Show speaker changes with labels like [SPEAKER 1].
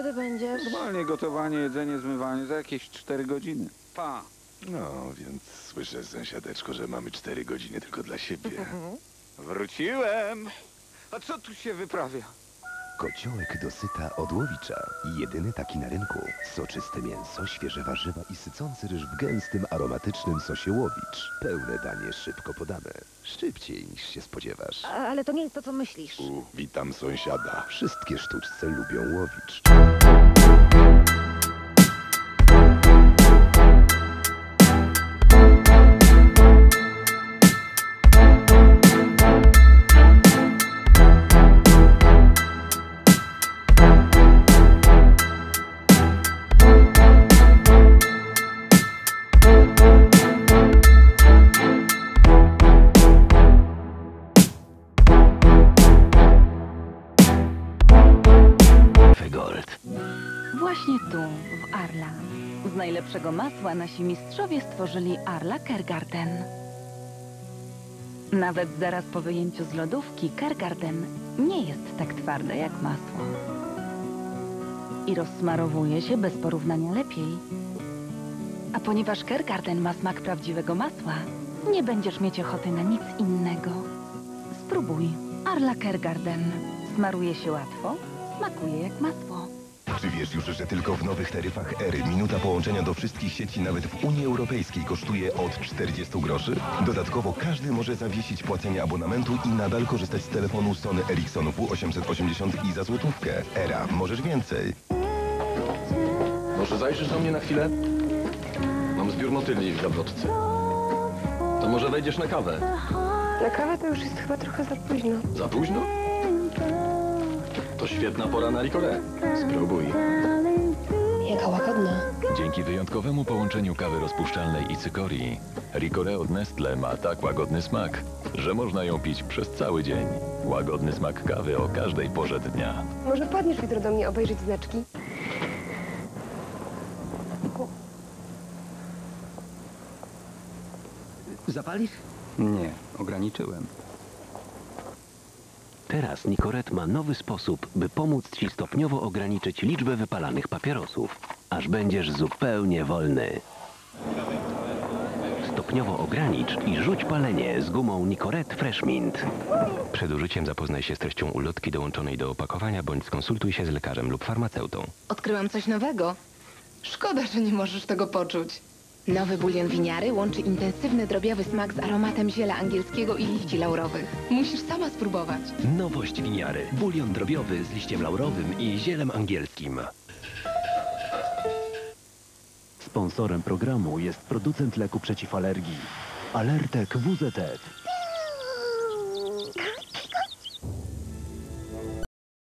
[SPEAKER 1] kiedy będziesz?
[SPEAKER 2] Normalnie gotowanie, jedzenie, zmywanie za jakieś 4 godziny. Pa.
[SPEAKER 3] No, więc słyszę, sąsiadeczko, że mamy 4 godziny tylko dla siebie.
[SPEAKER 2] Wróciłem. A co tu się wyprawia?
[SPEAKER 4] Kociołek dosyta od Łowicza. Jedyny taki na rynku. Soczyste mięso, świeże warzywa i sycący ryż w gęstym, aromatycznym sosie Łowicz. Pełne danie szybko podane. Szybciej niż się spodziewasz.
[SPEAKER 1] Ale to nie jest to, co myślisz.
[SPEAKER 3] Witam sąsiada.
[SPEAKER 4] Wszystkie sztuczce lubią Łowicz.
[SPEAKER 5] Właśnie tu, w Arla. Z najlepszego masła nasi mistrzowie stworzyli Arla Kergarten. Nawet zaraz po wyjęciu z lodówki Kergarten nie jest tak twarde jak masło. I rozsmarowuje się bez porównania lepiej. A ponieważ Kergarten ma smak prawdziwego masła, nie będziesz mieć ochoty na nic innego. Spróbuj. Arla Kergarten. Smaruje się łatwo, smakuje jak masło.
[SPEAKER 4] Czy wiesz już, że tylko w nowych taryfach Ery minuta połączenia do wszystkich sieci nawet w Unii Europejskiej kosztuje od 40 groszy? Dodatkowo każdy może zawiesić płacenie abonamentu i nadal korzystać z telefonu Sony Ericsson W880 i za złotówkę. Era, możesz więcej.
[SPEAKER 6] Może zajrzysz do mnie na chwilę? Mam zbiór motyli w gablotce. To może wejdziesz na kawę?
[SPEAKER 7] Na kawę to już jest chyba trochę za późno.
[SPEAKER 6] Za późno? To świetna pora na Ricoré. Spróbuj.
[SPEAKER 7] Jaka łagodna.
[SPEAKER 8] Dzięki wyjątkowemu połączeniu kawy rozpuszczalnej i cykorii, Ricoré od Nestle ma tak łagodny smak, że można ją pić przez cały dzień. Łagodny smak kawy o każdej porze dnia.
[SPEAKER 7] Może padniesz jutro do mnie obejrzeć znaczki?
[SPEAKER 9] Zapalisz?
[SPEAKER 2] Nie, ograniczyłem.
[SPEAKER 9] Teraz Nicorette ma nowy sposób, by pomóc Ci stopniowo ograniczyć liczbę wypalanych papierosów, aż będziesz zupełnie wolny. Stopniowo ogranicz i rzuć palenie z gumą Nicorette Fresh Mint. Przed użyciem zapoznaj się z treścią ulotki dołączonej do opakowania, bądź skonsultuj się z lekarzem lub farmaceutą.
[SPEAKER 10] Odkryłam coś nowego. Szkoda, że nie możesz tego poczuć. Nowy bulion winiary łączy intensywny drobiowy smak z aromatem ziela angielskiego i liści laurowych. Musisz sama spróbować.
[SPEAKER 9] Nowość winiary. Bulion drobiowy z liściem laurowym i zielem angielskim. Sponsorem programu jest producent leku przeciw alergii. Alertek WZF.